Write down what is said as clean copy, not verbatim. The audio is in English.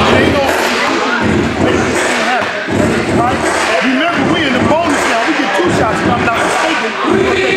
ain't no make this thing happen. Right? Remember, we in the bonus now. We get 2 shots if I'm not mistaken.